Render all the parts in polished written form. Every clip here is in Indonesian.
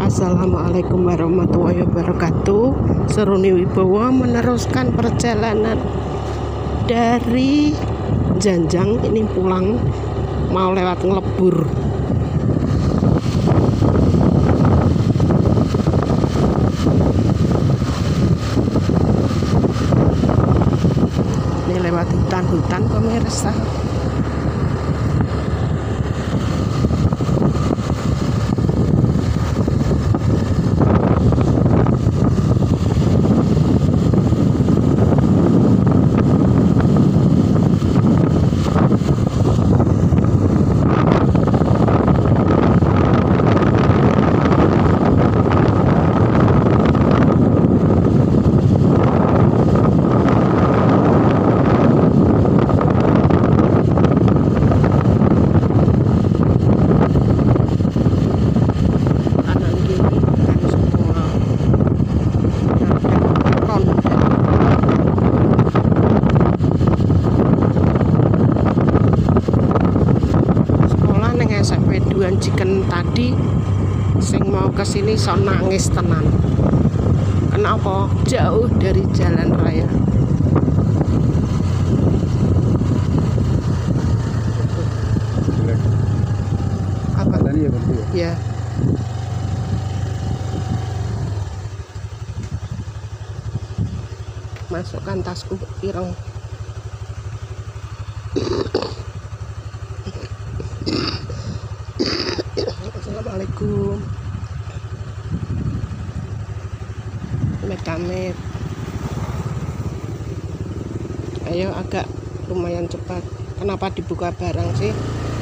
Assalamualaikum warahmatullahi wabarakatuh. Seruni Wibowo meneruskan perjalanan dari Janjang. Ini pulang mau lewat Ngelebur. Ini lewat hutan-hutan pemirsa. SMP Duan Ciken tadi sing mau kesini so nangis tenan. Kenapa? Jauh dari jalan raya. Apa tadi ya, Bang? Ya. Masukkan tasku ireng. Assalamualaikum. Met-met. Ayo agak lumayan cepat. Kenapa dibuka barang sih?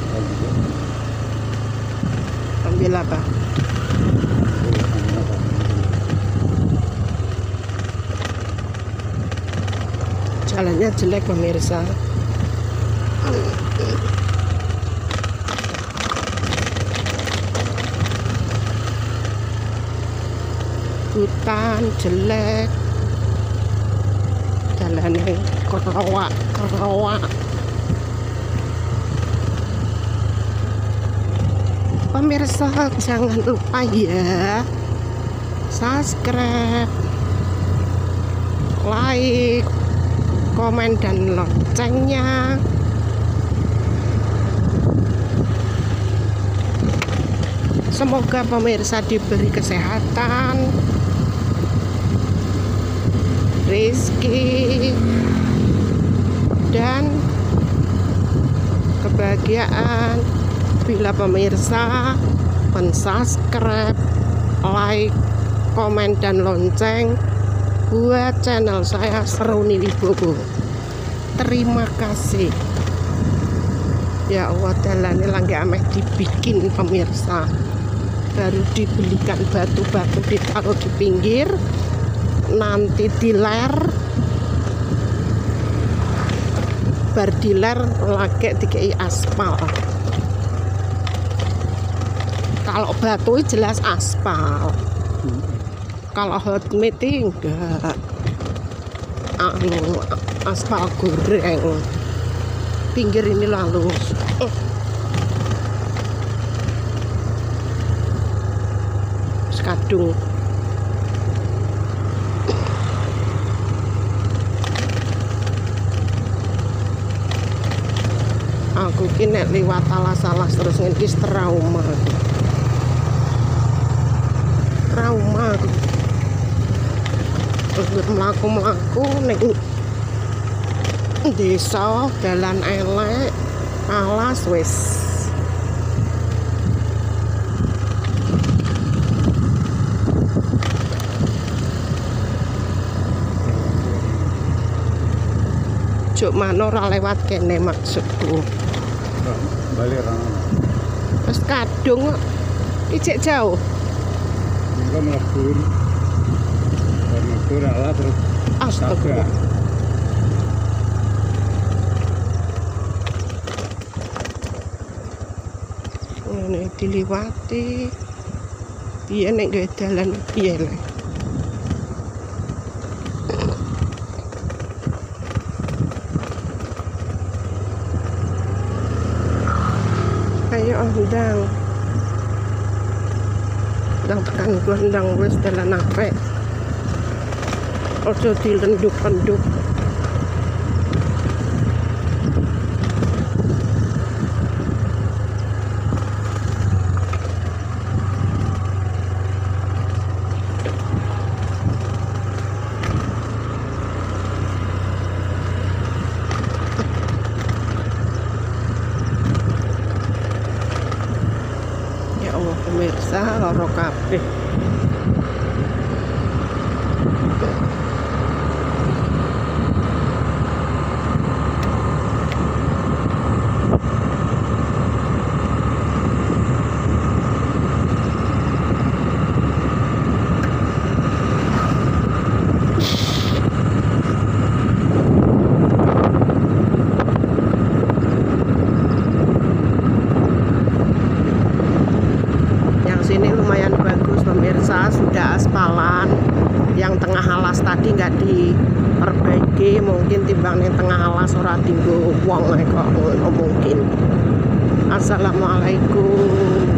Ambil apa? Jalannya jelek pemirsa. Hutan jelek, jalannya kerawak. Pemirsa jangan lupa ya, subscribe, like, komen dan loncengnya. Semoga pemirsa diberi kesehatan, rezeki, dan kebahagiaan bila pemirsa mensubscribe, like, komen dan lonceng buat channel saya Seruni Wibowo. Terima kasih. Ya Allah, jalannya lagi ameh dibikin pemirsa. Baru dibelikan batu-batu ditaruh di pinggir, nanti diler, bar diler lagi dikei aspal. Kalau batu jelas aspal, kalau hot meeting enggak, aspal goreng. Pinggir ini lalu kadung. Aku kini liwat alas-alas terus ngikis trauma terus melaku ning desa jalan elek alas wis. Juk mana ora lewat kene maksudku. Balik orang. Terus kadung ijek jauh. Enggak melebur. Melebur ala terus. Astaga. Ini diliwati. Piye nek gawe dalan piye lek. Ayo undang. Nang tekan glendang wis dalan apik. Ojo dilenduk-lenduk. Ya Allah pemirsa, loro kabeh. Sini lumayan bagus pemirsa, sudah aspalan. Yang tengah alas tadi nggak diperbaiki, mungkin timbang yang tengah alas ora tinggo wong kok ngono mungkin. Assalamualaikum.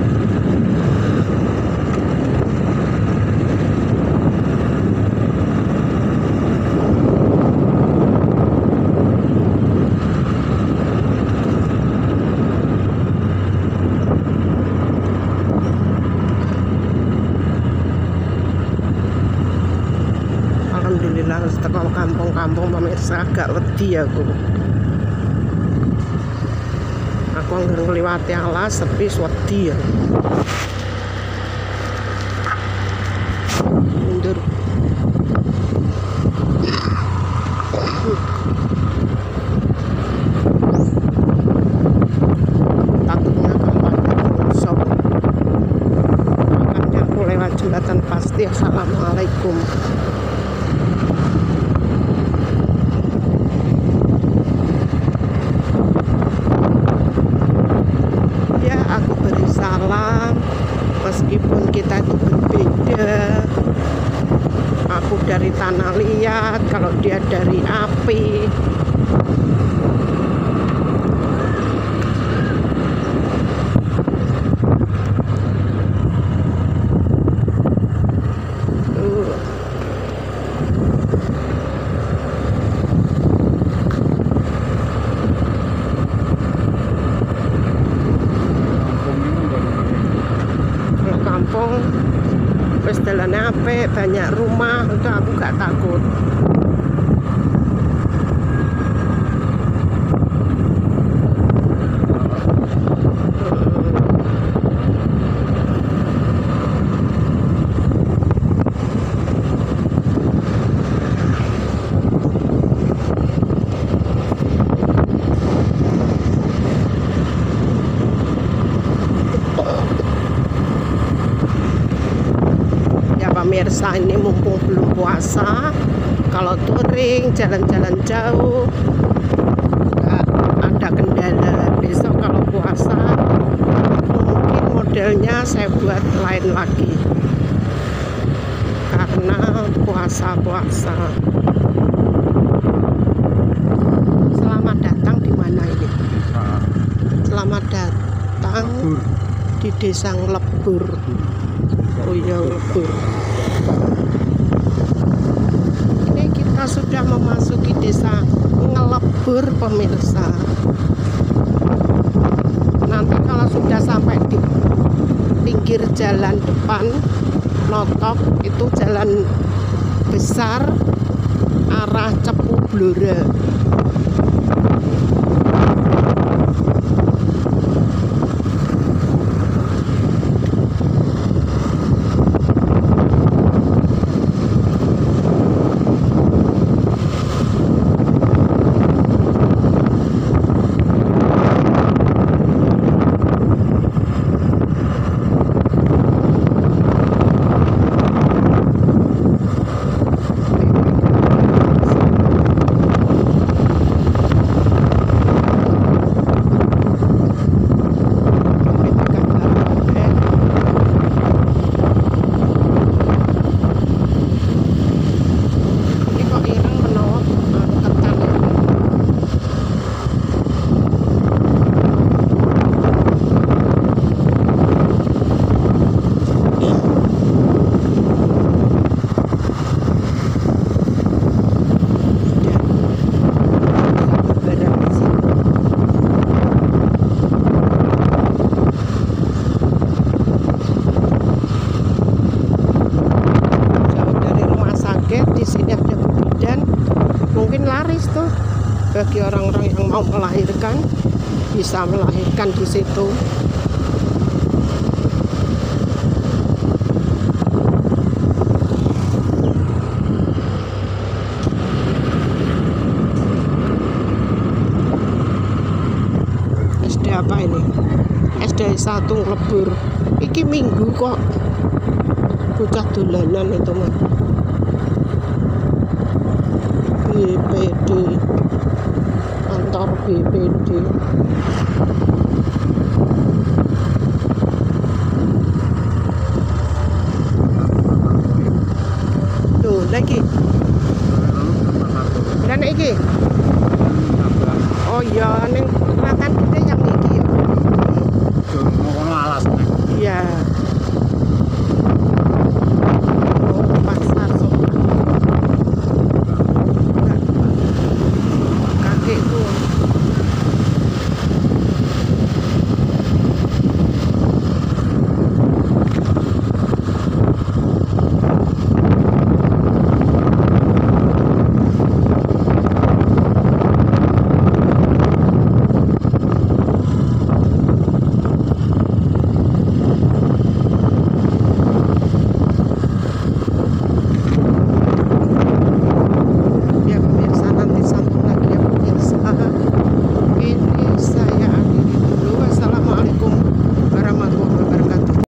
Alhamdulillah harus teko kampung-kampung pemirsa, agak wedi aku nggak ngliwati alas tapi wedi ya. Mundur. Takutnya gampang longsor. Akan aku lewat jembatan pasti. Assalamualaikum. Aku beri salam meskipun kita itu berbeda. Aku dari tanah liat, kalau dia dari api. Kampung wis dalane apik, banyak rumah, itu aku gak takut. Pemirsa, ini mumpung belum puasa, kalau touring jalan-jalan jauh nggak ada kendala. Besok kalau puasa mungkin modelnya saya buat lain lagi karena puasa. Selamat datang di mana ini? Selamat datang di Desa Nglebur. Oh iya, Nglebur. Ini kita sudah memasuki Desa Nglebur pemirsa. Nanti kalau sudah sampai di pinggir jalan depan Notok, itu jalan besar arah Cepu Blora. itu bagi orang-orang yang mau melahirkan, bisa melahirkan di situ. SD apa ini? SD 1 Lebur. Iki Minggu kok bocah dolanan itu mah. BPD, kantor BPD. Tuh lagi. Dan iki. Oh iya, ning makan